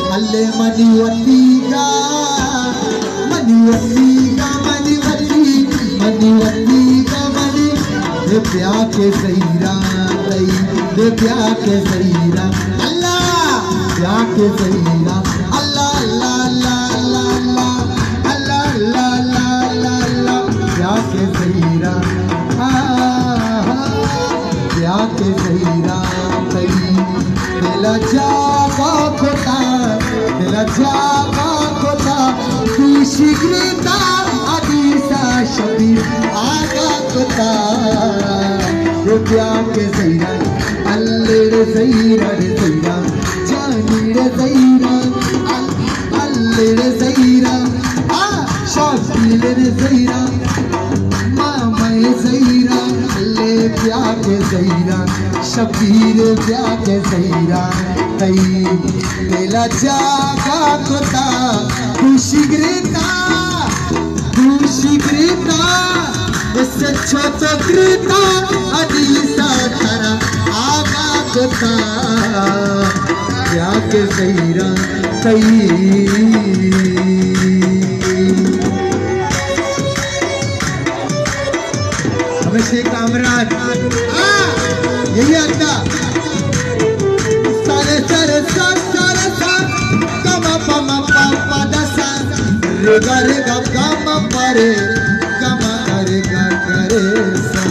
अल्ले मनिवतीगा मनिवतीगा मनिवतीगा मनी दे प्या के सहीरा कई दे प्या के सहीरा अल्लाह प्या के सहीरा अल्लाह अल्लाह अल्लाह अल्लाह अल्लाह अल्लाह अल्लाह अल्लाह प्या के सहीरा प्या के सहीरा कई दिला जागा खोता तू शीघ्रता आदिसा शबीर आगा खोता रे प्या के सहीरा अल्ले रे सहीरा जानी रे सहीरा अल्ले रे सहीरा शबीर रे सहीरा मामा सहीरा अल्ले प्या के सहीरा शबीर प्या के सहीरा कई तेला जागा कोता तू शीघ्रता इससे छोटा कृता अदीसा थारा आगा कोता प्या के सहीरा कई हमें कामराज यही आता सारे सारे सारे कमा पमा पापा दसा रे गा कमा परे कमा करे गा करे सा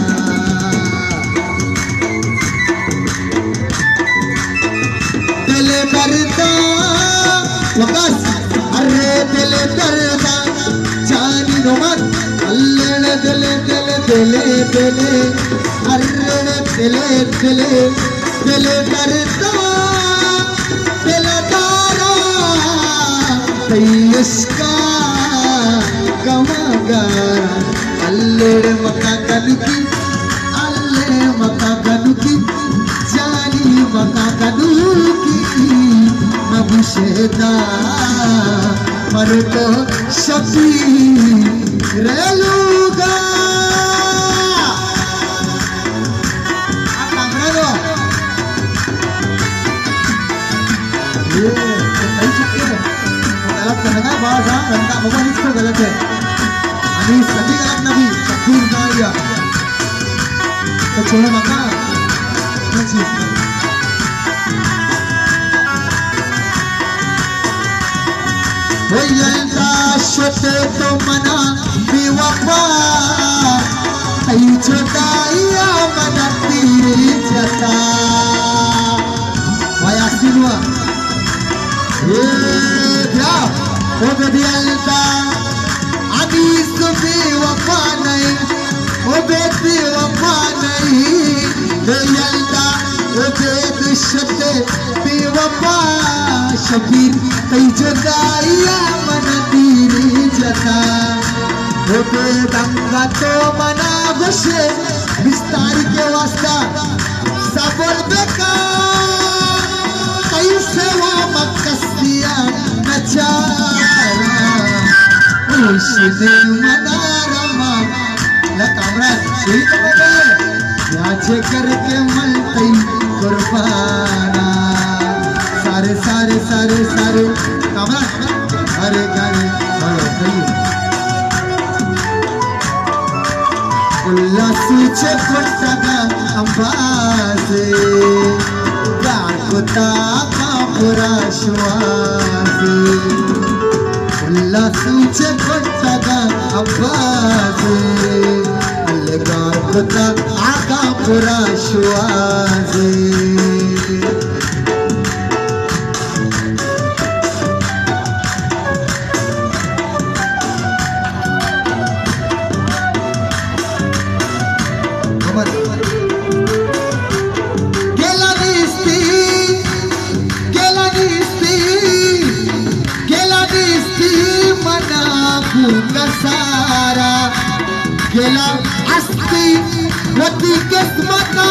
दिले दर्दा वकास अरे दिले दर्दा जानी नो मत अल्ले दिले दिले दिले दिले अरे दिले दिले दिले दर्दा दिलदारा इसका गमागारा अल्ले मका कनुकी जानी मका कनुकी नबुशेदा पर तो शबीर रेलूगा बाजा घंटा भगवान इसको गलत है अभी सभी गलत नबी शबीर नाया तो छोड़ो मका वो यल्दा शोते तो मना बेवफा आई छोटाइया मना तेरी जता वाया सिलवा ये क्या ओ बेबी अल्दा अदीस बेवफा नहीं ओ बेबी वफा नहीं अल्दा ओ बेबी शते बेवफा शबीर कई जुदाइया मन तेरी जता ओ बेदंगा तो मना गुस्से विस्तार के वास्ता सबल बेकार कैसे वो मकसिया नचारा उसे मदारमा लकामरा सही तो बदल याचे करके मलतई कुर्बाना सारे सारे सारे सारे कामरा अरे गाने बोलो सही उल्लास से कोटगा अंबासे गाकुता का पूरा श्वासे उल्लास से कोटगा अंबासे गाकुता आका पूरा श्वासे सारा गेला अस्ति वती किस्मता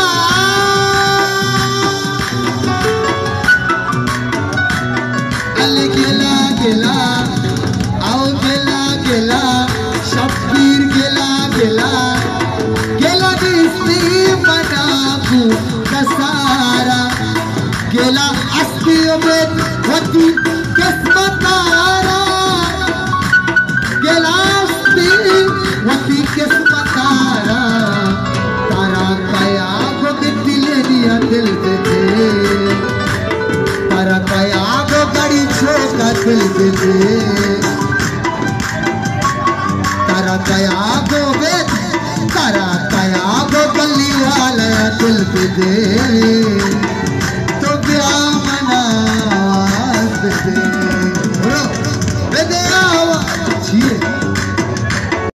अल गेला गेला आओ गेला गेला शबीर गेला गेला गेला दिस्ती मनाकू कसारा गेला अस्ति वती